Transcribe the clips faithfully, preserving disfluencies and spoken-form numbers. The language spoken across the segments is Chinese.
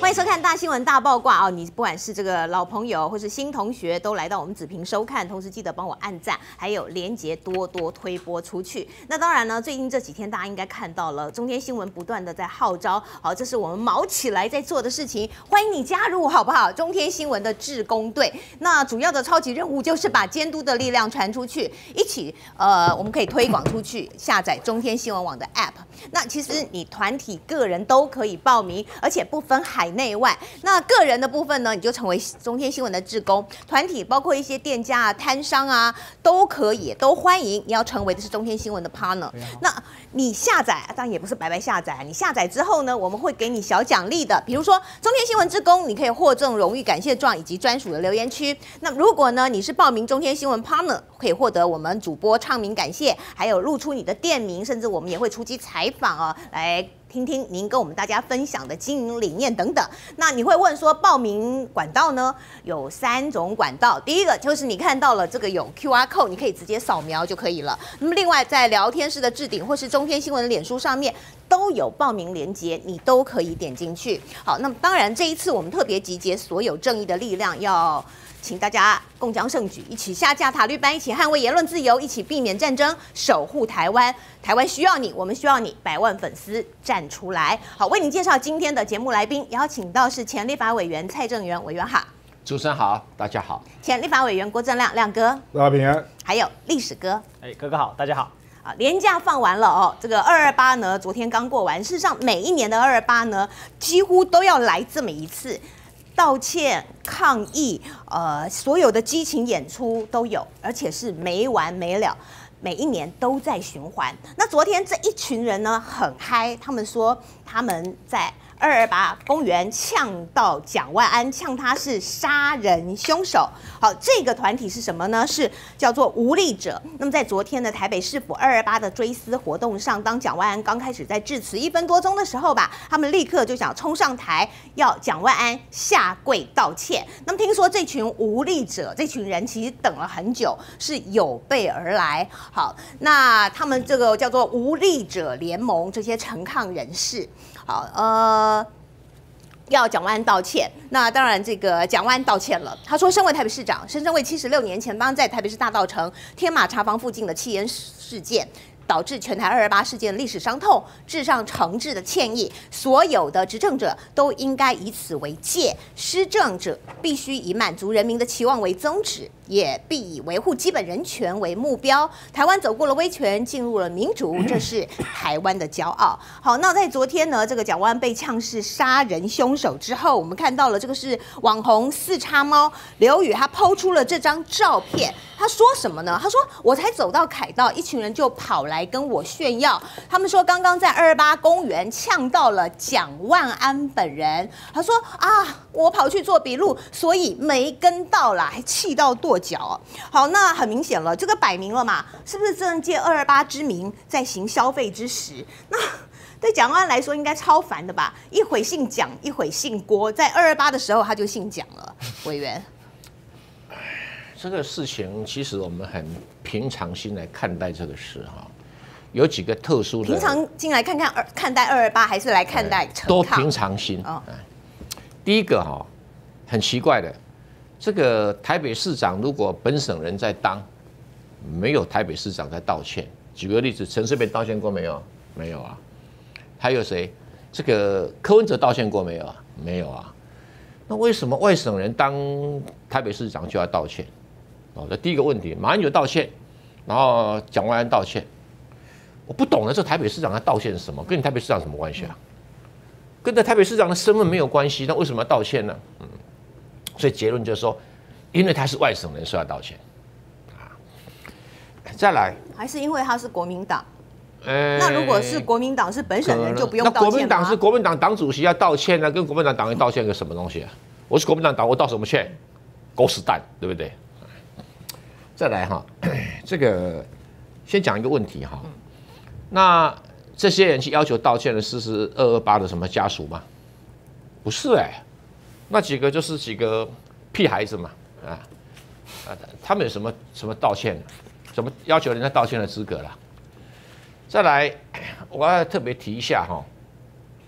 欢迎收看《大新闻大爆卦》哦！你不管是这个老朋友或是新同学，都来到我们子屏收看，同时记得帮我按赞，还有连结多多推播出去。那当然呢，最近这几天大家应该看到了，中天新闻不断的在号召，好，这是我们毛起来在做的事情，欢迎你加入，好不好？中天新闻的志工队，那主要的超级任务就是把监督的力量传出去，一起呃，我们可以推广出去，下载中天新闻网的 App。那其实你团体、个人都可以报名，而且不分海内外。那个人的部分呢，你就成为中天新闻的志工；团体包括一些店家啊、摊商啊，都可以，都欢迎。你要成为的是中天新闻的 partner。那你下载当然也不是白白下载，你下载之后呢，我们会给你小奖励的，比如说中天新闻志工，你可以获赠荣誉感谢状以及专属的留言区。那如果呢你是报名中天新闻 partner， 可以获得我们主播唱名感谢，还有露出你的店名，甚至我们也会出击采访啊，来听听您跟我们大家分享的经营理念等等。那你会问说，报名管道呢有三种管道，第一个就是你看到了这个有 Q R code， 你可以直接扫描就可以了。那么另外在聊天室的置顶或是中天新闻的脸书上面都有报名连结，你都可以点进去。好，那么当然这一次我们特别集结所有正义的力量，要请大家共襄盛举，一起下架塔绿班，一起捍卫言论自由，一起避免战争，守护台湾。台湾需要你，我们需要你，百万粉丝站出来。好，为您介绍今天的节目来宾，邀请到是前立法委员蔡正元委员好， 主持人好，大家好。 前立法委员郭正亮亮哥， 大家平安。 还有历史哥， 哎，哥哥好，大家好。 啊，连假放完了哦，这个二二八呢，昨天刚过完。事实上，每一年的二二八呢，几乎都要来这么一次。道歉、抗议，呃，所有的激情演出都有，而且是没完没了，每一年都在循环。那昨天这一群人呢，很嗨，他们说他们在二二八公园呛到蒋万安，呛他是杀人凶手。好，这个团体是什么呢？是叫做无力者。那么在昨天的台北市府二二八的追思活动上，当蒋万安刚开始在致辞一分多钟的时候吧，他们立刻就想冲上台，要蒋万安下跪道歉。那么听说这群无力者，这群人其实等了很久，是有备而来。好，那他们这个叫做无力者联盟，这些陈抗人士。好，呃，要蒋万安道歉。那当然，这个蒋万安道歉了。他说，身为台北市长，深深为七十六年前发生在台北市大稻埕天马茶坊附近的弃烟事件，导致全台二二八事件历史伤痛，致上诚挚的歉意。所有的执政者都应该以此为戒，施政者必须以满足人民的期望为宗旨，也必以维护基本人权为目标。台湾走过了威权，进入了民主，这是台湾的骄傲。好，那在昨天呢，这个蒋万安被呛是杀人凶手之后，我们看到了这个是网红四叉猫刘宇，他抛出了这张照片。他说什么呢？他说：“我才走到凯道，一群人就跑来跟我炫耀。他们说刚刚在二二八公园呛到了蒋万安本人。他说啊，我跑去做笔录，所以没跟到啦，还气到跺脚。好，那很明显了，这个摆明了嘛，是不是政界二二八之名在行消费之实？那对蒋万安来说应该超烦的吧？一会姓蒋，一会姓郭，在二二八的时候他就姓蒋了，委员。” 这个事情其实我们很平常心来看待这个事哈，有几个特殊的。平常心来看看二看待二二八，还是来看待陈抗？ 都平常心。哦、第一个哈，很奇怪的，这个台北市长如果本省人在当，没有台北市长在道歉。举个例子，陈水扁道歉过没有？没有啊。还有谁？这个柯文哲道歉过没有？没有啊。那为什么外省人当台北市长就要道歉？哦，这第一个问题，马英九道歉，然后蒋万安道歉，我不懂了，这台北市长他道歉是什么？跟你台北市长什么关系啊？跟这台北市长的身份没有关系，那为什么要道歉呢？嗯，所以结论就是说，因为他是外省人，所以要道歉。啊，再来， 还是因为他是国民党？呃，那如果是国民党是本省人，就不用道歉吗？ 那国民党是国民党党主席要道歉呢、啊，跟国民党党员道歉个什么东西啊？我是国民党党，我道什么歉？狗屎蛋，对不对？再来哈，这个先讲一个问题哈，那这些人去要求道歉的是是二二八的什么家属吗？不是哎、欸，那几个就是几个屁孩子嘛，啊啊，他们有什么什么道歉，什么要求人家道歉的资格啦？再来，我要特别提一下哈，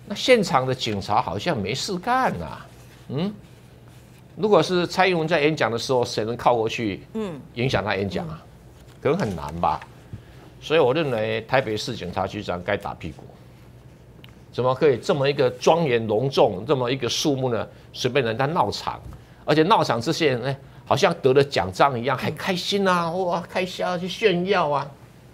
那现场的警察好像没事干呐、啊，嗯，如果是蔡英文在演讲的时候，谁能靠过去，嗯，影响他演讲啊？可能很难吧。所以我认为台北市警察局长该打屁股。怎么可以这么一个庄严隆重，这么一个数目呢？随便人家闹场，而且闹场这些人呢，好像得了奖章一样，还开心啊，哇，开销去炫耀啊。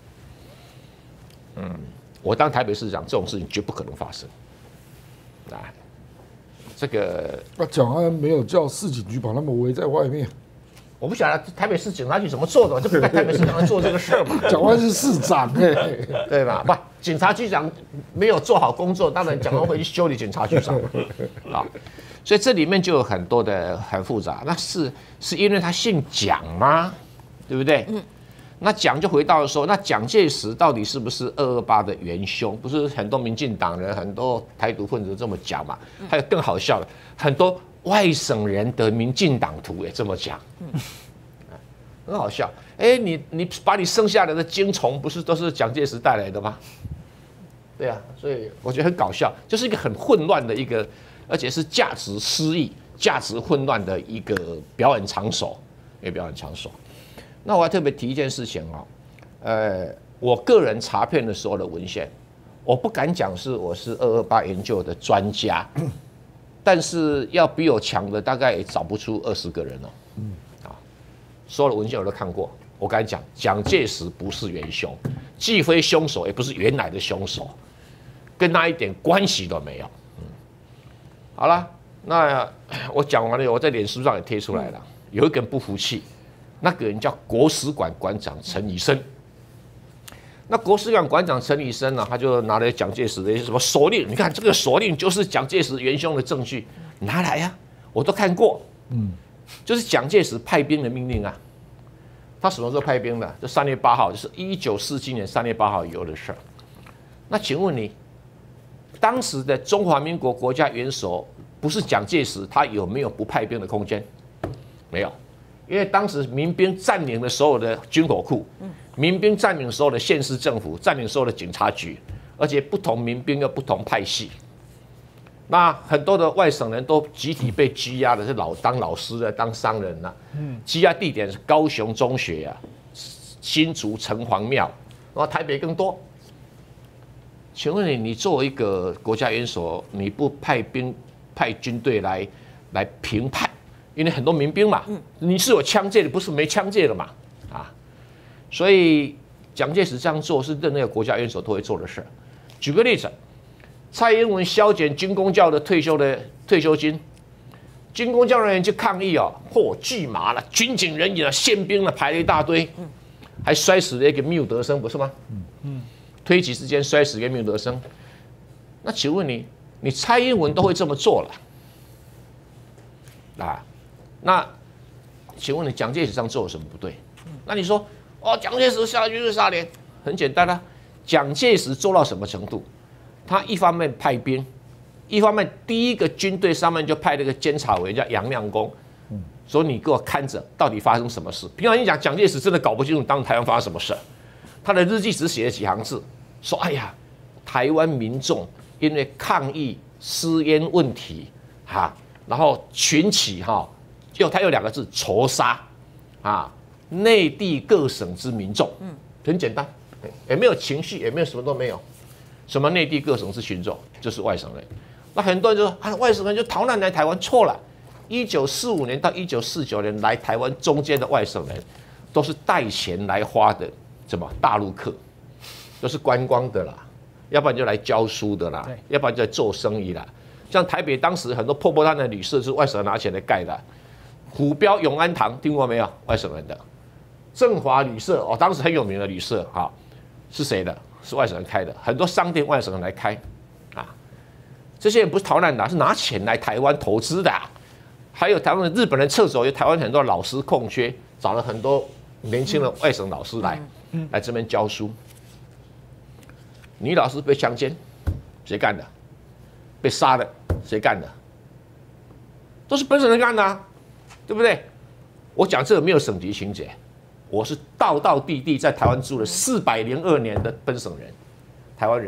嗯，我当台北市长，这种事情绝不可能发生。啊，这个那蒋安没有叫市警局把他们围在外面。 我不晓得台北市警察局怎么做的，就不该台北市长做这个事儿嘛。 蒋万是市长哎、欸， 对吧？不，警察局长没有做好工作，当然蒋万会去修理警察局长啊。所以这里面就有很多的很复杂。那是是因为他姓蒋吗？对不对？嗯。那蒋就回到说，那蒋介石到底是不是二二八的元凶？不是很多民进党人、很多台独分子这么讲嘛？还有更好笑的，很多外省人的民进党徒也这么讲，嗯，很好笑。哎、欸，你你把你生下来的精虫，不是都是蒋介石带来的吗？对啊，所以我觉得很搞笑，就是一个很混乱的一个，而且是价值失忆、价值混乱的一个表演场所，一个表演场所。那我还特别提一件事情哦，呃，我个人查遍的时候的文献，我不敢讲是我是二二八研究的专家，但是要比我强的大概也找不出二十个人哦。嗯，啊，所有的文献我都看过，我敢讲，蒋介石不是元凶，既非凶手，也不是原来的凶手，跟他一点关系都没有。嗯，好了，那我讲完了，我在脸书上也贴出来了，有一个人不服气。那个人叫国史馆馆长陈以生。那国史馆馆长陈以生呢，他就拿来蒋介石的一些什么手令，你看这个手令就是蒋介石元凶的证据，拿来呀、啊，我都看过。嗯，就是蒋介石派兵的命令啊。他什么时候派兵的？就三月八号，就是一九四七年三月八号以后的事儿。那请问你，当时的中华民国国家元首不是蒋介石，他有没有不派兵的空间？没有。因为当时民兵占领了所有的军火库，民兵占领所有的县市政府，占领所有的警察局，而且不同民兵又不同派系，那很多的外省人都集体被拘押的，是老当老师的，当商人呐、啊。拘押地点是高雄中学啊，新竹城隍庙，然后台北更多。请问你，你作为一个国家元首，你不派兵派军队来来平叛？因为很多民兵嘛，你是有枪械的，不是没枪械的嘛，啊，所以蒋介石这样做是任何国家元首都会做的事。举个例子，蔡英文削减军公教的退休的退休金，军公教人员去抗议哦，嚯，巨麻了，军警人员啊，宪兵啊，排了一大堆，还摔死了一个缪德生，不是吗？嗯，推挤之间摔死一个缪德生。那请问你，你蔡英文都会这么做了，啊？那，请问你蒋介石上做了什么不对？那你说哦，蒋介石下军事杀连，很简单啊。蒋介石做到什么程度？他一方面派兵，一方面第一个军队上面就派了一个监察委员叫杨亮公，说你给我看着到底发生什么事。平常你讲蒋介石真的搞不清楚当台湾发生什么事，他的日记只写了几行字，说哎呀，台湾民众因为抗议私烟问题哈，然后群起哈。就他有两个字仇杀，啊，内地各省之民众，嗯，很简单，也没有情绪，也没有什么都没有，什么内地各省之群众，就是外省人。那很多人就说啊，外省人就逃难来台湾，错了。一九四五年到一九四九年来台湾中间的外省人，都是带钱来花的，什么大陆客，都是观光的啦，要不然就来教书的啦，要不然就来做生意啦。像台北当时很多破破烂烂的旅社，是外省人拿钱来盖的。虎标永安堂听过没有？外省人的振华旅社哦，当时很有名的旅社哈，是谁的？是外省人开的，很多商店外省人来开啊。这些人不是逃难的，是拿钱来台湾投资的、啊。还有台湾的日本人撤走，有台湾很多老师空缺，找了很多年轻的外省老师来，来这边教书。女老师被强奸，谁干的？被杀的，谁干的？都是本省人干的、啊。对不对？我讲这个没有省级情节，我是道道地地在台湾住了四百零二年的本省人，台湾人，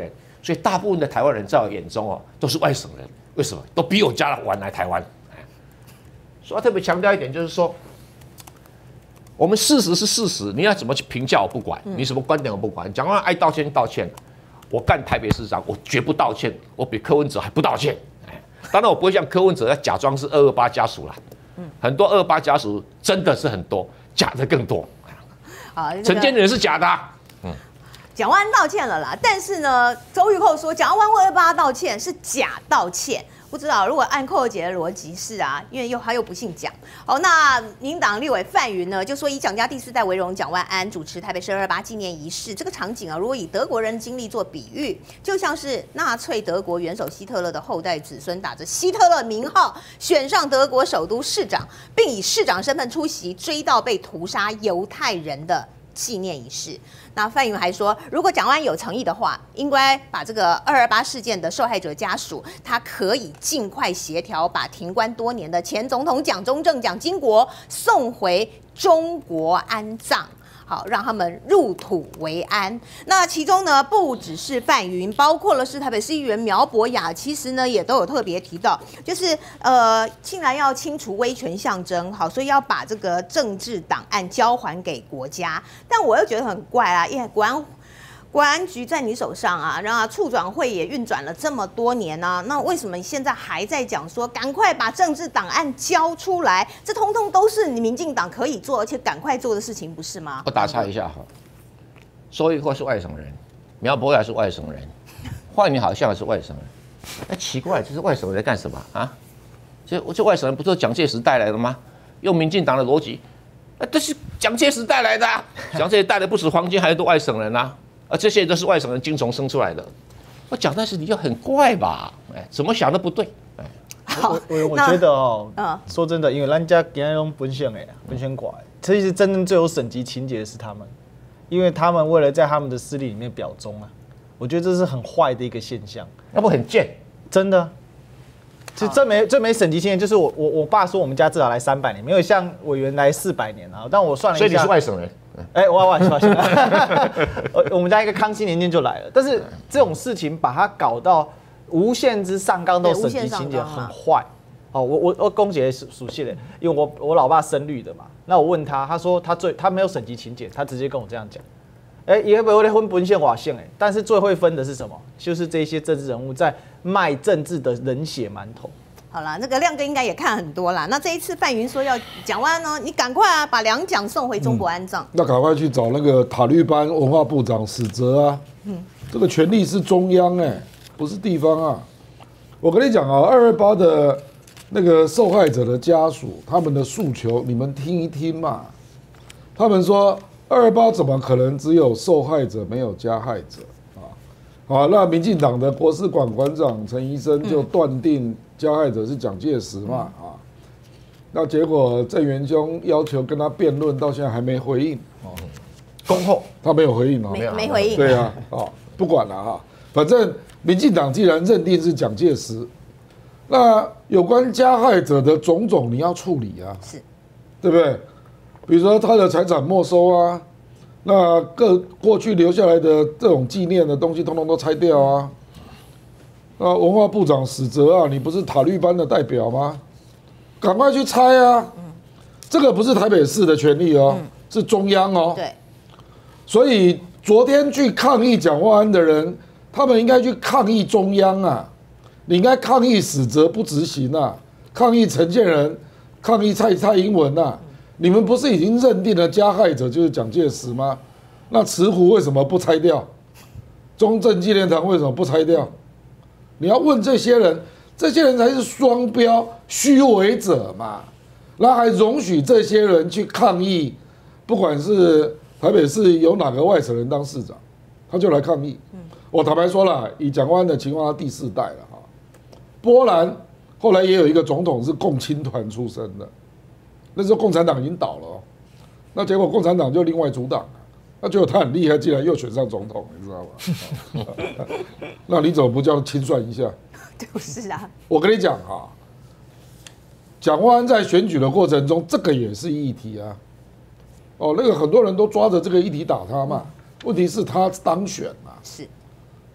所以大部分的台湾人在我眼中哦都是外省人，为什么？都比我家晚来台湾。所以要特别强调一点，就是说，我们事实是事实，你要怎么去评价我不管，你什么观点我不管。蒋万安爱道歉就道歉，我干台北市长，我绝不道歉，我比柯文哲还不道歉。当然我不会像柯文哲要假装是二二八家属啦，很多二二八家属真的是很多，假的更多。 好， 陈建仁是假的、啊。 蒋万安道歉了啦，但是呢，周玉蔻说蒋万安为二二八道歉是假道歉。不知道，如果按寇姐的逻辑是啊，因为又他又不姓蒋。好，那民进党立委范云呢，就说以蒋家第四代为荣，蒋万安主持台北市二二八纪念仪式，这个场景啊，如果以德国人经历做比喻，就像是纳粹德国元首希特勒的后代子孙打着希特勒名号选上德国首都市长，并以市长身份出席追悼被屠杀犹太人的纪念仪式。那范云还说，如果蒋万安有诚意的话，应该把这个二二八事件的受害者家属，他可以尽快协调，把停关多年的前总统蒋中正、蒋经国送回中国安葬。好，让他们入土为安。那其中呢，不只是范云，包括了是台北市议员苗博雅，其实呢也都有特别提到，就是呃，竟然要清除威权象征，好，所以要把这个政治档案交还给国家。但我又觉得很怪啊，因为国安国安局在你手上啊，然后促转会也运转了这么多年呢、啊，那为什么现在还在讲说赶快把政治档案交出来？这通通都是你民进党可以做而且赶快做的事情，不是吗？ 我打岔一下哈，周玉蔻是外省人，苗博雅是外省人，范云好像是外省人，那奇怪，这是外省人在干什么啊？这这外省人不是蒋介石带来的吗？用民进党的逻辑，那这是蒋介石带来的、啊，蒋介石带的不止黄金，还有多外省人啊。而这些都是外省人精虫生出来的，我讲但是你就很怪吧？哎，怎么想都不对。哎， 我我我觉得哦，嗯、说真的，因为咱家今天用本县哎，本县寡，其实真正最有省级情节的是他们，因为他们为了在他们的势力里面表忠啊，我觉得这是很坏的一个现象。 那不很贱？真的。 其实这没这没省级经验，就是我我我爸说我们家至少来三百年，没有像委员来四百年啊。但我算了一下， 所以你是外省人。 哎、欸，我我抱歉，我们家一个康熙年间就来了。但是这种事情把它搞到无限之上纲，都省级情节很坏。哦，我我我公姐属属系的，因为我我老爸深绿的嘛。那我问他，他说他最他没有省级情节，他直接跟我这样讲。哎、欸，也不会分本县瓦县哎，但是最会分的是什么？就是这些政治人物在卖政治的人血馒头。 好啦，那个亮哥应该也看很多啦。那这一次范云说要蒋万安呢，你赶快啊，把两蒋送回中国安葬、嗯。 那赶快去找那个塔利班文化部长史哲啊。嗯，这个权力是中央哎、欸，不是地方啊。我跟你讲啊，二二八的那个受害者的家属，他们的诉求，你们听一听嘛。他们说二二八怎么可能只有受害者没有加害者啊？好，那民进党的国史馆馆长陈医生就断定加害者是蒋介石嘛啊？那结果郑元兄要求跟他辩论，到现在还没回应哦。 恭候他没有回应哦， 没没回应。 对啊，哦，不管了哈，反正民进党既然认定是蒋介石，那有关加害者的种种你要处理啊， 是， 对不对？比如说他的财产没收啊。那各过去留下来的这种纪念的东西，通通都拆掉啊！那文化部长史哲啊，你不是塔利班的代表吗？赶快去拆啊！这个不是台北市的权利哦，是中央哦。 对。 所以昨天去抗议蒋万安的人，他们应该去抗议中央啊！你应该抗议史哲不执行啊，抗议陈建仁，抗议蔡蔡英文啊！你们不是已经认定了加害者就是蒋介石吗？那慈湖为什么不拆掉？中正纪念堂为什么不拆掉？你要问这些人，这些人才是双标虚伪者嘛。然后还容许这些人去抗议，不管是台北市有哪个外省人当市长，他就来抗议。我坦白说了，以蒋万安的情况，他第四代了哈。波兰后来也有一个总统是共青团出身的。那时候共产党已经倒了、哦，那结果共产党就另外组党，那结果他很厉害，竟然又选上总统，你知道吗？那你怎么不叫清算一下？ 就是啊， 我跟你讲啊，蒋万安在选举的过程中，这个也是议题啊。哦，那个很多人都抓着这个议题打他嘛，问题是他当选嘛。 是。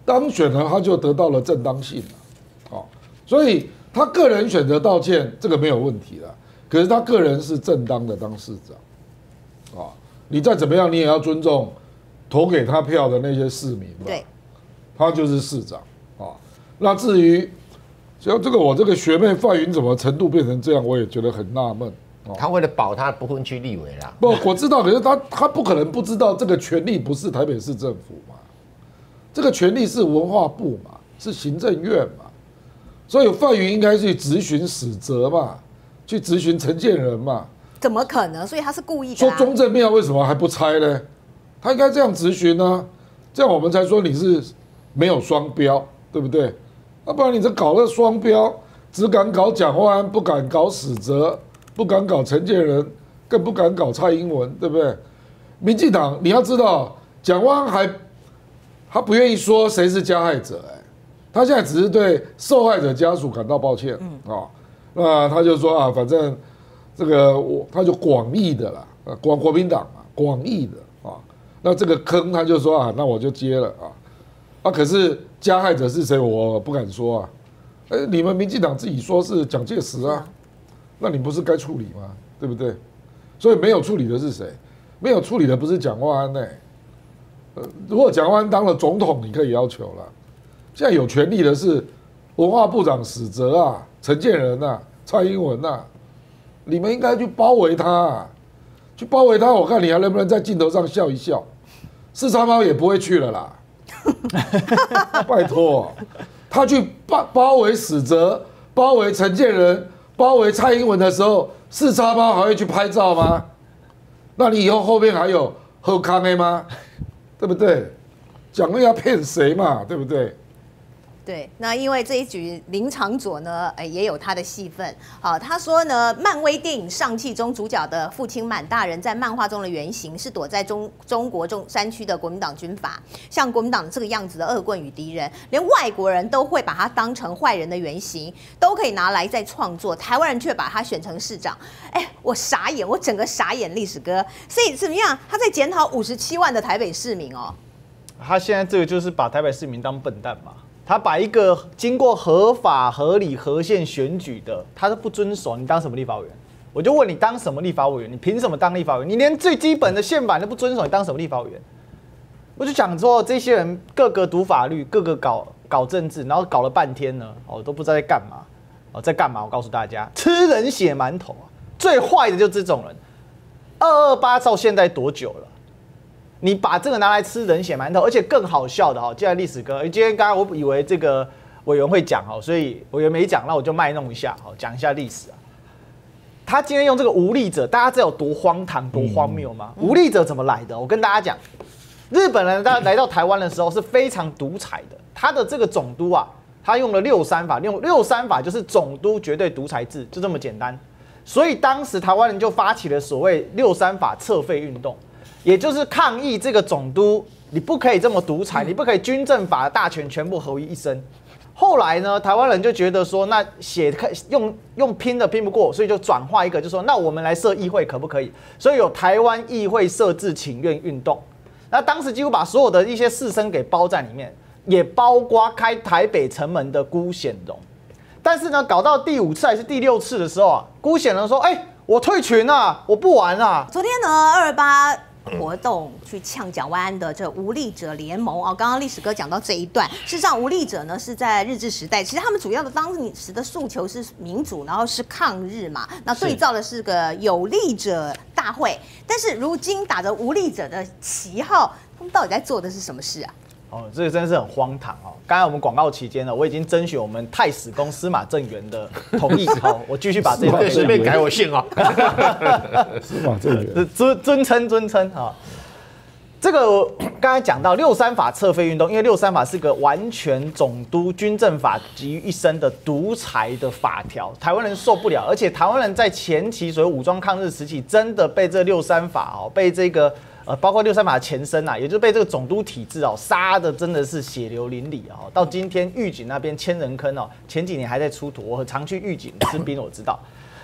当选了他就得到了正当性了，哦，所以他个人选择道歉这个没有问题了，可是他个人是正当的当市长，啊，你再怎么样你也要尊重投给他票的那些市民吧， 对， 他就是市长啊。那至于像这个我这个学妹范云怎么程度变成这样，我也觉得很纳闷。 他为了保他不分区立委啦。 不，我知道，可是他他不可能不知道这个权力不是台北市政府嘛，这个权力是文化部嘛，是行政院嘛，所以范云应该去质询史哲嘛，去质询陈建仁嘛。 怎么可能？所以他是故意的、 说啊。 中正庙为什么还不拆呢？他应该这样质询呢，这样我们才说你是没有双标，对不对？要不然你这搞了双标，只敢搞蒋万安，不敢搞史哲，不敢搞陈建仁，更不敢搞蔡英文，对不对？民进党你要知道，蒋万安还他不愿意说谁是加害者、欸，哎，他现在只是对受害者家属感到抱歉，嗯啊，那他就说啊，反正这个我他就广义的啦，呃，广国民党嘛，广义的啊，那这个坑他就说啊，那我就接了啊，啊，可是加害者是谁，我不敢说啊，哎、欸，你们民进党自己说是蒋介石啊。那你不是该处理吗？对不对？所以没有处理的是谁？没有处理的不是蒋万安呢、欸。呃，如果蒋万安当了总统，你可以要求了。现在有权利的是文化部长史哲啊、陈建仁啊、蔡英文啊，你们应该去包围他、啊，去包围他。我看你还能不能在镜头上笑一笑？四叉猫也不会去了啦。拜托，他去包包围史哲，包围陈建仁。包围蔡英文的时候，四叉猫还会去拍照吗？那你以后后面还有贺康 A 吗？对不对？讲了要骗谁嘛？对不对？ 对，那因为这一局林长佐呢，哎，也有他的戏份。好，他说呢，漫威电影《上汽》中主角的父亲满大人在漫画中的原型是躲在中中国中山区的国民党军阀，像国民党这个样子的恶棍与敌人，连外国人都会把他当成坏人的原型，都可以拿来再创作，台湾人却把他选成市长。哎，我傻眼，我整个傻眼，历史哥。所以怎么样？他在检讨五十七万的台北市民哦。 他现在这个就是把台北市民当笨蛋嘛。他把一个经过合法、合理、合宪选举的，他都不遵守，你当什么立法委员？我就问你，当什么立法委员？你凭什么当立法委员？你连最基本的宪法都不遵守，你当什么立法委员？我就讲说，这些人个个读法律，个个搞搞政治，然后搞了半天呢，哦，都不知道在干嘛，哦，在干嘛？我告诉大家，吃人血馒头啊！最坏的就是这种人。二二八到现在多久了？你把这个拿来吃人血馒头，而且更好笑的哈，接下来历史哥，今天刚刚我以为这个委员会讲哈，所以委员没讲，那我就卖弄一下，好，讲一下历史啊。他今天用这个无力者，大家知道有多荒唐、多荒谬吗？嗯、无力者怎么来的？我跟大家讲，日本人他来到台湾的时候是非常独裁的，他的这个总督啊，他用了六三法，用六三法就是总督绝对独裁制，就这么简单。所以当时台湾人就发起了所谓六三法撤废运动。也就是抗议这个总督，你不可以这么独裁，你不可以军政法的大权全部合于一身。后来呢，台湾人就觉得说，那写用用拼的拼不过，所以就转化一个，就说那我们来设议会可不可以？所以有台湾议会设置请愿运动。那当时几乎把所有的一些士绅给包在里面，也包括开台北城门的辜显荣。但是呢，搞到第五次还是第六次的时候啊，辜显荣说：“哎、欸，我退群啊，我不玩啊。” 昨天呢，二二八。活动去呛蒋万安的这无力者联盟啊，刚刚历史哥讲到这一段，事实上无力者呢是在日治时代，其实他们主要的当时的诉求是民主，然后是抗日嘛，那对照的是个有力者大会，但是如今打着无力者的旗号，他们到底在做的是什么事啊？ 哦，这个真的是很荒唐哦！刚才我们广告期间呢，我已经征询我们太史公司马正元的同意，好，我继续把这个顺便改我姓哦。 司马正元， 尊尊称尊称啊。这个刚才讲到六三法撤废运动，因为六三法是个完全总督军政法集于一身的独裁的法条，台湾人受不了，而且台湾人在前期所谓武装抗日时期，真的被这六三法哦，被这个。呃，包括六三法的前身啊，也就是被这个总督体制哦杀的真的是血流淋漓啊！到今天狱警那边千人坑哦，前几年还在出土，我常去狱警吃冰，我知道。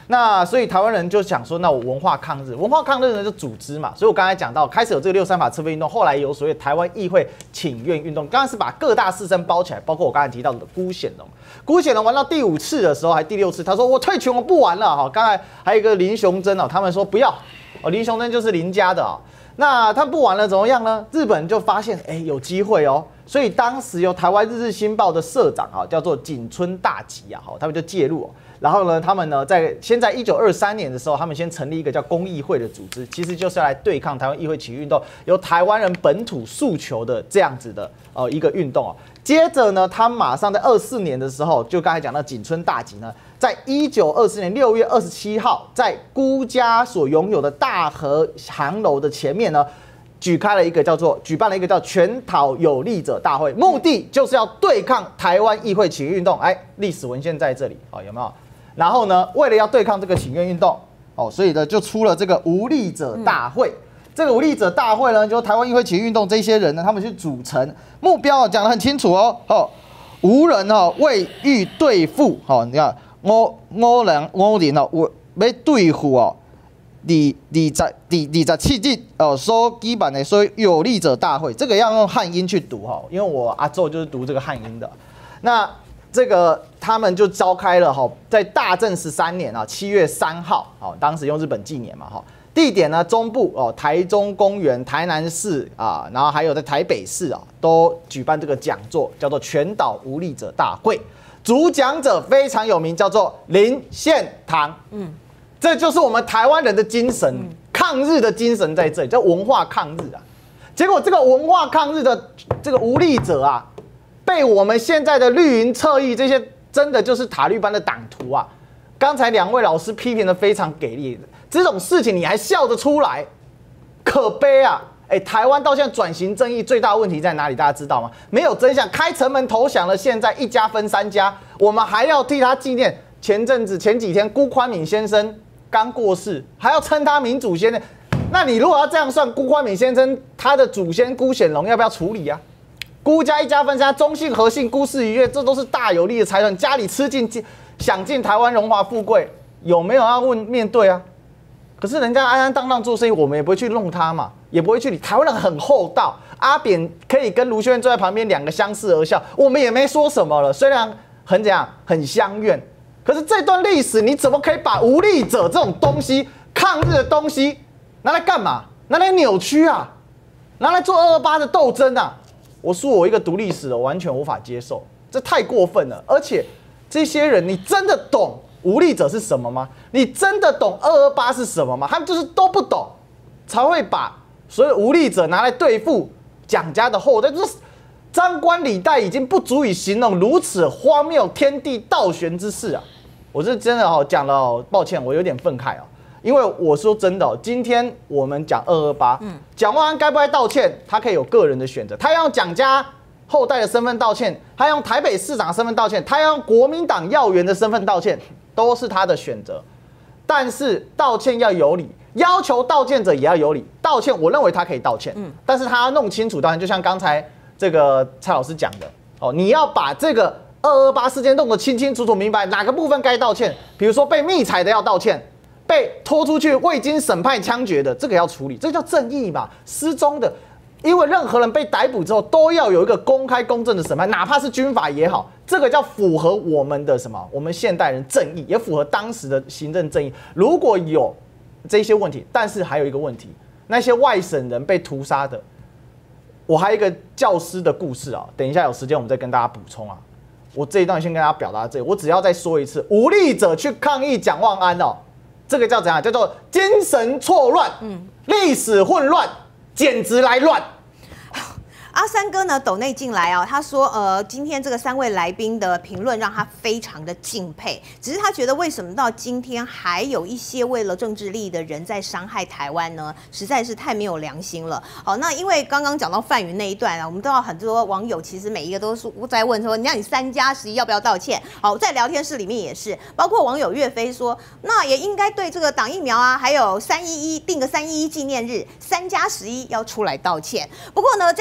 那所以台湾人就想说，那我文化抗日，文化抗日呢就组织嘛。所以我刚才讲到，开始有这个六三法撤废运动，后来有所谓台湾议会请愿运动。刚刚是把各大士绅包起来，包括我刚才提到的辜显荣。辜显荣玩到第五次的时候，还第六次，他说我退群，我不玩了哈。刚才还有一个林雄珍哦，他们说不要哦，林雄珍就是林家的啊。那他不玩了怎么样呢？日本人就发现哎、欸、有机会哦，所以当时由台湾日日新报的社长啊叫做井村大吉啊，他们就介入哦。然后呢，他们呢，在先在一九二三年的时候，他们先成立一个叫公议会的组织，其实就是要来对抗台湾议会起义运动，由台湾人本土诉求的这样子的呃一个运动哦。接着呢，他马上在二四年的时候，就刚才讲到井村大吉呢，在一九二四年六月二十七号，在辜家所拥有的大和航楼的前面呢，举开了一个叫做举办了一个叫全讨有利者大会，目的就是要对抗台湾议会起义运动。哎，历史文献在这里哦，有没有？然后呢，为了要对抗这个请愿运动，哦，所以呢就出了这个无力者大会。嗯、这个无力者大会呢，就台湾议会起义运动这些人呢，他们去组成，目标讲得很清楚哦，哦，无人哦为欲对付，哦，你看五五人五人哦，我要对付哦，二二十二二十七日哦所举办的所以有利者大会，这个要用汉音去读哈，因为我阿宙就是读这个汉音的，那。这个他们就召开了哈，在大正十三年啊，七月三号，哦，当时用日本纪年嘛哈，地点呢中部哦，台中公园、台南市啊，然后还有在台北市啊，都举办这个讲座，叫做全岛无力者大会，主讲者非常有名，叫做林献堂，嗯，这就是我们台湾人的精神，嗯、抗日的精神在这里，叫文化抗日啊。结果这个文化抗日的这个无力者啊。被我们现在的绿营侧翼这些真的就是塔绿班的党徒啊！刚才两位老师批评的非常给力，这种事情你还笑得出来，可悲啊！哎、欸，台湾到现在转型正义最大的问题在哪里？大家知道吗？没有真相，开城门投降了，现在一家分三家，我们还要替他纪念。前阵子前几天辜宽敏先生刚过世，还要称他民主先生。那你如果要这样算，辜宽敏先生他的祖先辜显荣要不要处理啊？辜家一家分家，中信、和信、辜氏一院，这都是大有利的财团，家里吃尽、享尽台湾荣华富贵，有没有要问面对啊？可是人家安安当当做生意，我们也不会去弄他嘛，也不会去理。台湾人很厚道，阿扁可以跟卢秀燕坐在旁边，两个相视而笑，我们也没说什么了。虽然很怎样，很相怨，可是这段历史，你怎么可以把无力者这种东西、抗日的东西拿来干嘛？拿来扭曲啊？拿来做二二八的斗争啊？我说我一个读历史的，我完全无法接受，这太过分了。而且这些人，你真的懂无力者是什么吗？你真的懂二二八是什么吗？他们就是都不懂，才会把所有无力者拿来对付蒋家的后代。就是张冠李戴已经不足以形容如此荒谬、天地倒悬之事啊！我是真的哦，讲了哦，抱歉，我有点愤慨哦。因为我说真的、哦，今天我们讲二二八，蒋万安该不该道歉？他可以有个人的选择，他要用蒋家后代的身份道歉，他要用台北市长的身份道歉，他要用国民党要员的身份道歉，都是他的选择。但是道歉要有理，要求道歉者也要有理。道歉，我认为他可以道歉，嗯，但是他要弄清楚道歉，就像刚才这个蔡老师讲的，哦，你要把这个二二八事件弄得清清楚楚明白，哪个部分该道歉，比如说被密采的要道歉。被拖出去未经审判枪决的，这个要处理，这叫正义嘛？失踪的，因为任何人被逮捕之后，都要有一个公开公正的审判，哪怕是军法也好，这个叫符合我们的什么？我们现代人正义，也符合当时的行政正义。如果有这些问题，但是还有一个问题，那些外省人被屠杀的，我还有一个教师的故事啊，等一下有时间我们再跟大家补充啊。我这一段先跟大家表达这里，我只要再说一次，无力者去抗议蒋万安哦。这个叫怎样？叫做精神错乱，嗯，历史混乱，简直来乱。 阿三哥呢，抖内进来啊，他说，呃，今天这个三位来宾的评论让他非常的敬佩，只是他觉得为什么到今天还有一些为了政治利益的人在伤害台湾呢？实在是太没有良心了。好，那因为刚刚讲到范云那一段啊，我们知道很多网友其实每一个都是在问说，你让你三加十一要不要道歉？好，在聊天室里面也是，包括网友岳飞说，那也应该对这个党疫苗啊，还有三一一定个三一一纪念日，三加十一要出来道歉。不过呢，在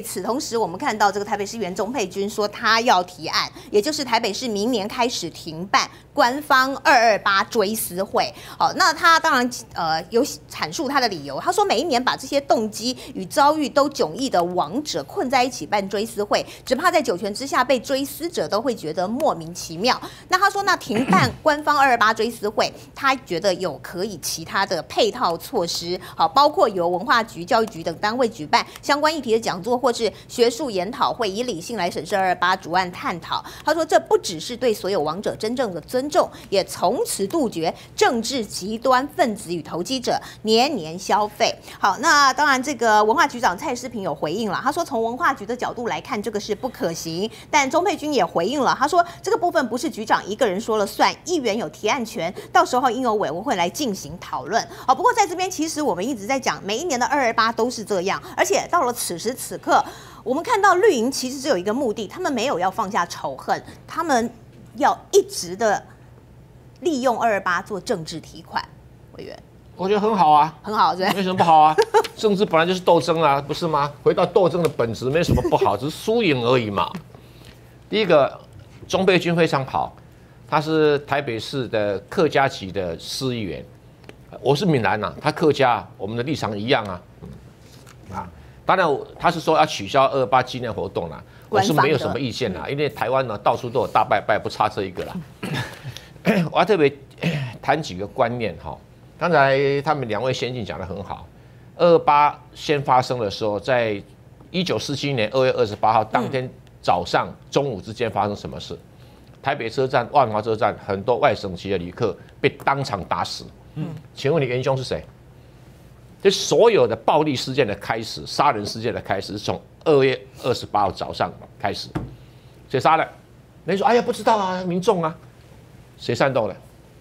此同时，我们看到这个台北市议员钟佩君说他要提案，也就是台北市明年开始停办官方二二八追思会。好，那他当然呃有阐述他的理由，他说每一年把这些动机与遭遇都迥异的亡者困在一起办追思会，只怕在九泉之下被追思者都会觉得莫名其妙。那他说，那停办官方二二八追思会，他觉得有可以其他的配套措施，好，包括由文化局、教育局等单位举办相关议题的讲座，或是学术研讨会，以理性来审视二二八主案探讨。他说，这不只是对所有亡者真正的尊重，也从此杜绝政治极端分子与投机者年年消费。好，那当然，这个文化局长蔡诗平有回应了，他说从文化局的角度来看，这个是不可行。但钟佩君也回应了，他说这个部分不是局长一个人说了算，议员有提案权，到时候应由委员会来进行讨论。好，不过在这边其实我们一直在讲，每一年的二二八都是这样，而且到了此时此刻，我们看到绿营其实只有一个目的，他们没有要放下仇恨，他们要一直的利用二二八做政治提款。委员， 我觉得很好啊， 很好，对， 没什么不好啊。政治本来就是斗争啊，不是吗？回到斗争的本质，没什么不好，只是输赢而已嘛。第一个，钟佩君非常好，他是台北市的客家籍的市议员，我是闽南呐、啊，他客家，我们的立场一样啊。啊，当然他是说要取消二二八纪念活动啦，我是没有什么意见啦，因为台湾呢到处都有大拜拜，不差这一个啦。我要特别谈几个观念哈。刚才他们两位先进讲得很好，二二八先发生的时候，在一九四七年二月二十八号当天早上中午之间发生什么事？台北车站、万华车站很多外省籍的旅客被当场打死。嗯，请问你元凶是谁？这所有的暴力事件的开始，杀人事件的开始，是从二月二十八号早上开始。谁杀的？人说：“哎呀，不知道啊，民众啊。”谁煽动的？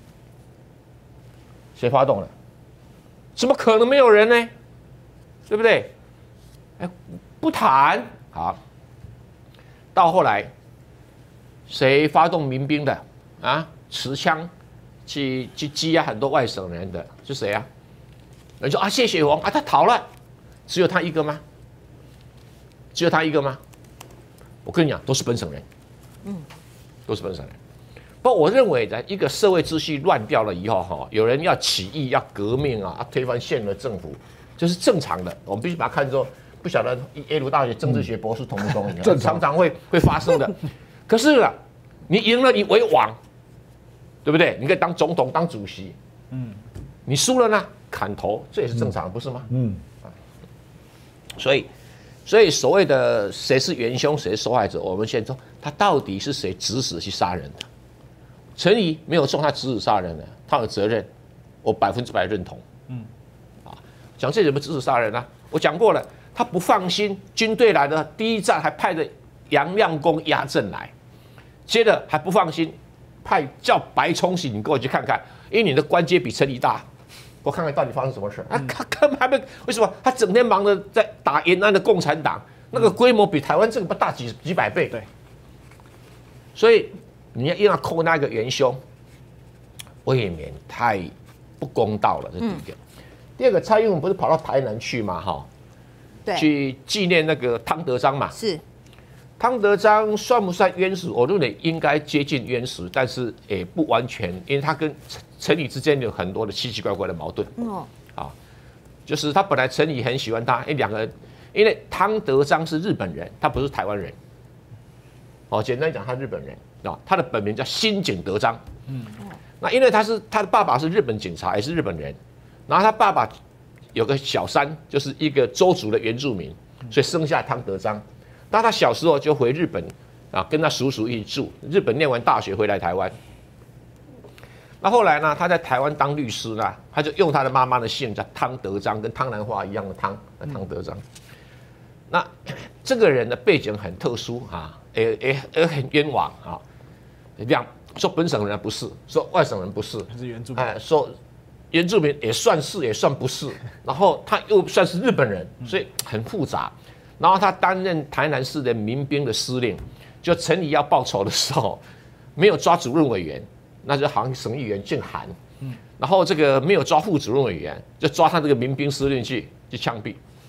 谁发动的？怎么可能没有人呢？对不对？哎，不谈好。到后来，谁发动民兵的啊？持枪去去羁押很多外省人的是谁啊？人说啊，谢雪红啊，他逃了，只有他一个吗？只有他一个吗？我跟你讲，都是本省人，嗯，都是本省人。不过我认为呢，一个社会秩序乱掉了以后，哈，有人要起义、要革命啊，推翻现有的政府，这是正常的。我们必须把它看作，不晓得耶鲁大学政治学博士同不同意？正常常会会发生的。可是啊，你赢了，你为王，对不对？你可以当总统、当主席，嗯，你输了呢，砍头，这也是正常的，不是吗？嗯，所以，所以所谓的谁是元凶，谁是受害者，我们先说他到底是谁指使去杀人的。陈仪没有中他指使杀人的，他有责任，我百分之百认同。嗯，啊，讲这怎么指使杀人呢、啊？我讲过了，他不放心军队来的第一站还派着杨亮公压阵来，接着还不放心，派叫白崇禧，你跟我去看看，因为你的官阶比陈仪大，我看看到底发生什么事。啊，他根本还没为什么？他整天忙着在打延安的共产党，那个规模比台湾这个不大几几百倍。对，所以。你要硬要扣那个元凶，未免太不公道了。这第一个，嗯、第二个，蔡英文不是跑到台南去嘛？哈， 对，去纪念那个汤德章嘛。 是， 汤德章算不算冤死？我认为应该接近冤死，但是也不完全，因为他跟陈李之间有很多的奇奇怪怪的矛盾。哦，啊，就是他本来陈李很喜欢他，因为两个人，因为汤德章是日本人，他不是台湾人。哦，简单讲，他日本人。啊，他的本名叫新井德章。嗯，那因为他是他的爸爸是日本警察，也是日本人，然后他爸爸有个小三，就是一个周族的原住民，所以生下汤德章。那他小时候就回日本啊，跟他叔叔一起住。日本念完大学回来台湾。那后来呢，他在台湾当律师呢，他就用他的妈妈的姓叫汤德章，跟汤兰花一样的汤，汤德章。那这个人的背景很特殊啊，也也也很冤枉啊。两说本省人不是，说外省人不是， 是原住民。 哎，说原住民也算是，也算不是。然后他又算是日本人，所以很复杂。然后他担任台南市的民兵的司令，就陈仪要报仇的时候，没有抓主任委员，那就好像省议员姓韩。然后这个没有抓副主任委员，就抓他这个民兵司令去去枪毙。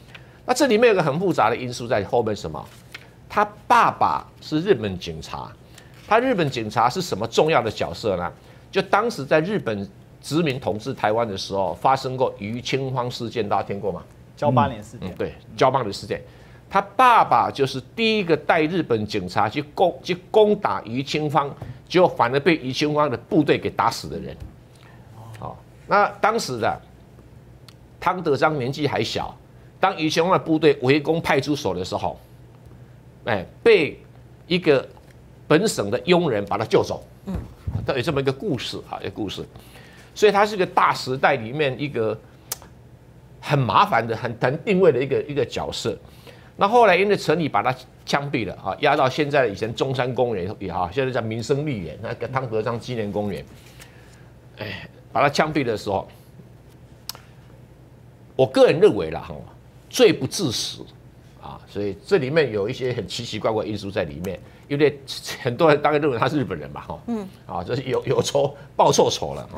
那这里面有个很复杂的因素在后面，什么？他爸爸是日本警察，他日本警察是什么重要的角色呢？就当时在日本殖民统治台湾的时候，发生过余清芳事件，大家听过吗？ 交八年事件， 嗯，对，交八年事件。他爸爸就是第一个带日本警察去攻去攻打余清芳，结果反而被余清芳的部队给打死的人。好，那当时的汤德章年纪还小，当余清芳的部队围攻派出所的时候，哎，被一个本省的佣人把他救走。嗯，都有这么一个故事啊，一个故事。所以他是个大时代里面一个很麻烦的、很难定位的一个一个角色。那后来因为陈仪把他枪毙了啊，押到现在以前中山公园也好，现在叫民生绿园那个汤德章纪念公园。哎，把他枪毙的时候，我个人认为啦，哈，罪不至死啊，所以这里面有一些很奇奇怪怪的因素在里面，因为很多人大概认为他是日本人吧，哈，嗯，啊，这是有有仇报错仇了。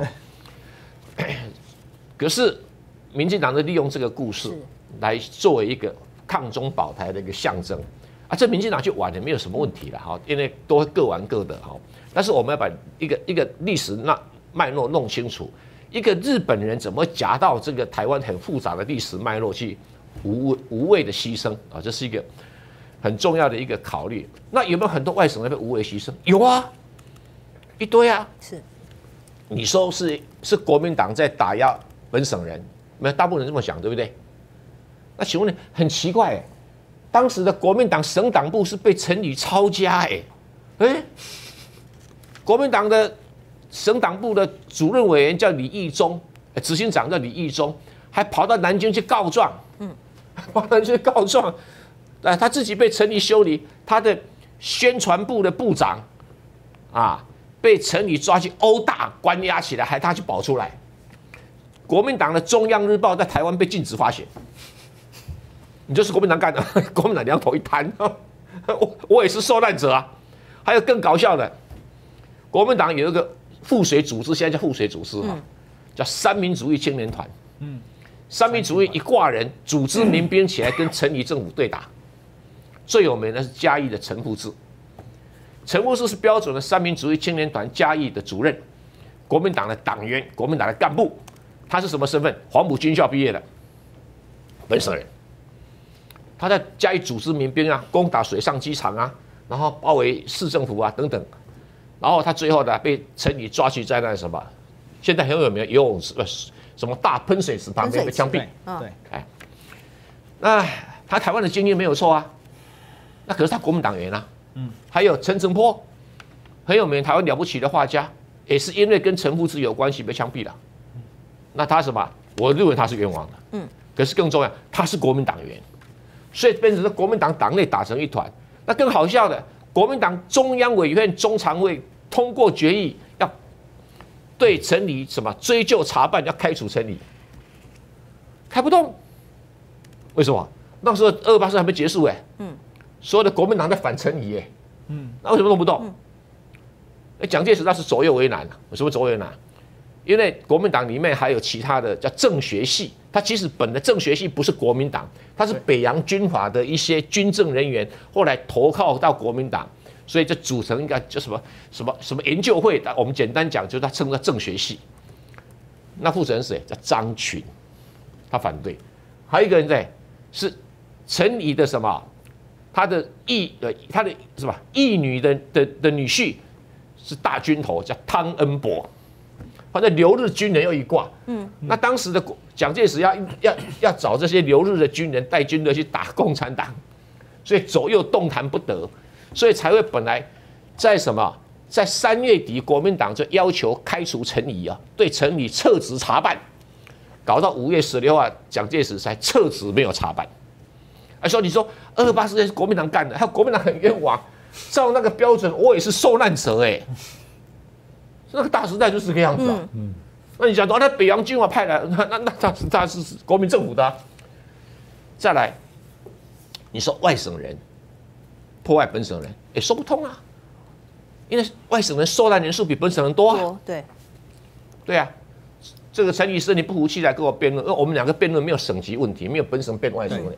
可是民进党就利用这个故事来作为一个抗中保台的一个象征啊，这民进党去玩也没有什么问题了哈，因为都会各玩各的哈。但是我们要把一个一个历史那脉络弄清楚，一个日本人怎么夹到这个台湾很复杂的历史脉络去无无谓的牺牲啊，这是一个很重要的一个考虑。那有没有很多外省人被无谓牺牲？有啊，一堆啊。是，你说是是国民党在打压本省人，没有大部分人这么想，对不对？那请问你很奇怪哎，当时的国民党省党部是被陈仪抄家哎，哎，国民党的省党部的主任委员叫李义忠，执行长叫李义忠，还跑到南京去告状，嗯，跑到南京去告状，啊，他自己被陈仪修理，他的宣传部的部长啊，被陈仪抓去殴打关押起来，还他去保出来。国民党的中央日报在台湾被禁止发行。你就是国民党干的，国民党两头一摊，我我也是受难者啊。还有更搞笑的，国民党有一个附水组织，现在叫附水组织哈，叫三民主义青年团。嗯，三民主义一挂人组织民兵起来跟陈仪政府对打，最有名的是嘉义的陈复志。陈复志是标准的三民主义青年团嘉义的主任，国民党的党员，国民党的干部。他是什么身份？黄埔军校毕业的，本省人。他在嘉义组织民兵啊，攻打水上机场啊，然后包围市政府啊等等，然后他最后呢被陈仪抓去在那什么，现在很有名的游泳池，呃，什么大喷水池旁边被枪毙。对，哎，那他台湾的经验没有错啊，那可是他国民党员啊。嗯，还有陈澄波，很有名，台湾了不起的画家，也是因为跟陈复志有关系被枪毙了。那他什么？我认为他是冤枉的。嗯，可是更重要，他是国民党员。所以变成了国民党党内打成一团。那更好笑的，国民党中央委员中常委通过决议，要对陈仪什么追究查办，要开除陈仪，开不动。为什么？那时候二二八事还没结束哎、欸，嗯，所有的国民党在反陈仪哎，嗯，那为什么弄不动？那蒋介石那是左右为难啊，为什么左右为难？因为国民党里面还有其他的叫政学系，他其实本的政学系不是国民党，他是北洋军阀的一些军政人员，后来投靠到国民党，所以就组成一个叫什么什么什么研究会，我们简单讲就是他称作政学系。那负责人是谁？叫张群，他反对。还有一个人在是陈仪的什么，他的义呃他的什么义女的的的女婿是大军头，叫汤恩伯。反正留日军人又一挂，嗯，那当时的蒋介石要要要找这些留日的军人带军队去打共产党，所以左右动弹不得，所以才会本来在什么在三月底，国民党就要求开除陈仪啊，对陈仪撤职查办，搞到五月十六号，蒋介石才撤职没有查办。哎，说你说二二八事件是国民党干的，还有国民党很冤枉，照那个标准，我也是受难者哎。那个大时代就是这个样子啊。嗯，那你讲说，那北洋军阀派来，那那那他他是国民政府的、啊。再来，你说外省人破坏本省人，也说不通啊，因为外省人受难人数比本省人多啊。 对， 对啊，这个陈仪生你不服气来跟我辩论，因为我们两个辩论没有省级问题，没有本省变外省问题。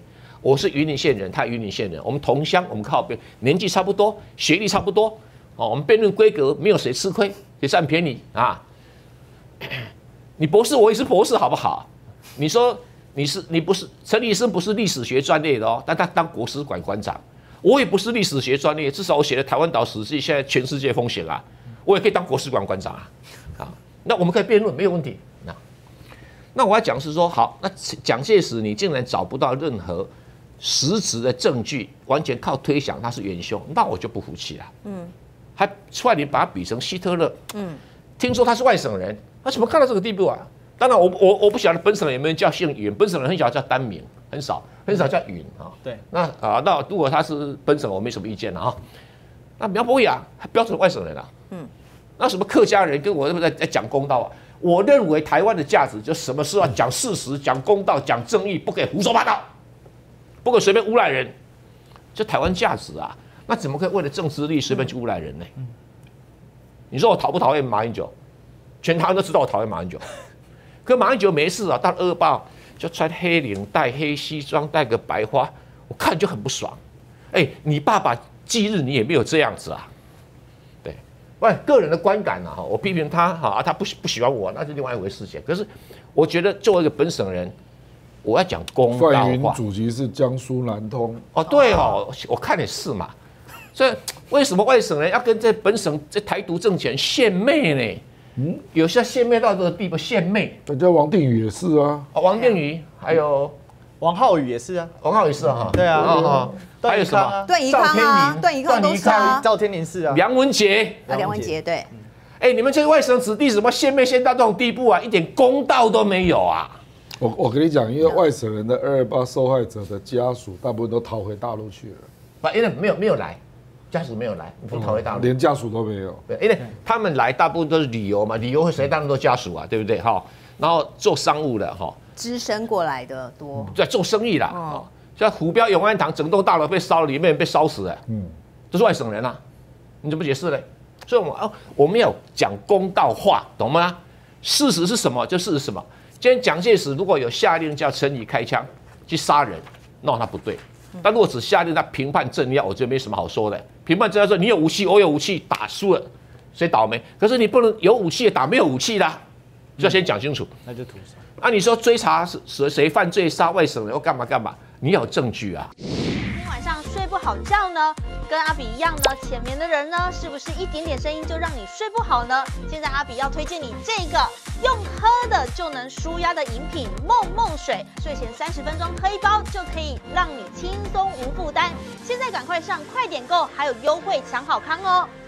我是云林县人，他云林县人，我们同乡，我们靠边，年纪差不多，学历差不多，哦，我们辩论规格没有谁吃亏，谁占便宜啊？你博士，我也是博士，好不好？你说你是你不是陈立生不是历史学专业的哦，但他当国史馆馆长，我也不是历史学专业，至少我写的台湾岛史记现在全世界风行啊，我也可以当国史馆馆长啊，啊，那我们可以辩论没有问题。那那我要讲是说，好，那蒋介石你竟然找不到任何实质的证据，完全靠推想他是元凶，那我就不服气了。嗯，还踹你把他比成希特勒。嗯，听说他是外省人，他怎么看到这个地步啊？当然我，我我我不晓得本省人有没有叫姓允，本省人很少叫单名，很少很少叫允啊。 对， 那啊，那如果他是本省，我没什么意见了啊。那苗博雅标准外省人啊。嗯，那什么客家人跟我在在讲公道啊？我认为台湾的价值就什么事要讲事实、讲公道、讲正义，不可以胡说八道，不可以随便诬赖人，这台湾价值啊。那怎么可以为了政治利益随便去诬赖人呢？你说我讨不讨厌马英九？全台湾都知道我讨厌马英九。可马英九没事啊，到二二八就穿黑领带、黑西装，戴个白花，我看就很不爽。哎、欸，你爸爸忌日你也没有这样子啊，对，喂，个人的观感啊，我批评他哈，他不不喜欢我，那是另外一回事情。可是我觉得作为一个本省人，我要讲公道话。 范云主席是江苏南通哦，对哦，我看也是嘛。所以为什么外省人要跟这本省这台独政权献媚呢？嗯，有些献媚到这个地步，献媚。 人家王定宇也是啊， 哦、王定宇还有王浩宇也是啊， 王浩宇是哈， 对啊， 哦、还有什么？ 段宜康啊，段宜康都是啊， 赵天麟是啊， 梁文杰啊，梁文杰对。 哎、欸，你们这个外省子弟怎么献媚献到这种地步啊？一点公道都没有啊！ 我我跟你讲，因为外省人的二二八受害者的家属大部分都逃回大陆去了， 不，因为没有没有来。家属没有来，不逃回大陆、 嗯，连家属都没有。 对，因为他们来大部分都是旅游嘛，旅游会谁当然都家属啊，对不对？哈，然后做商务的哈， 只身过来的多， 在做生意啦。哦，像虎标永安堂整栋大楼被烧了，里面被烧死了，嗯，都是外省人啊，你怎么解释呢？所以我们哦，我们要讲公道话，懂吗？事实是什么就事实是什么。今天蒋介石如果有下令叫陈仪开枪去杀人，那他不对。但如果只下令他评判政要，我觉得没什么好说的。评判政要说你有武器，我有武器，打输了谁倒霉？可是你不能有武器打没有武器的，就要先讲清楚。 那就屠杀。 啊，你说追查谁谁犯罪杀外省人，或干嘛干嘛？你要有证据啊。 今天晚上睡不好觉呢，跟阿比一样呢，浅眠的人呢，是不是一点点声音就让你睡不好呢？现在阿比要推荐你这个用喝的就能舒压的饮品梦梦水，睡前三十分钟喝一包就可以让你轻松无负担。现在赶快上快点购，还有优惠抢好康哦！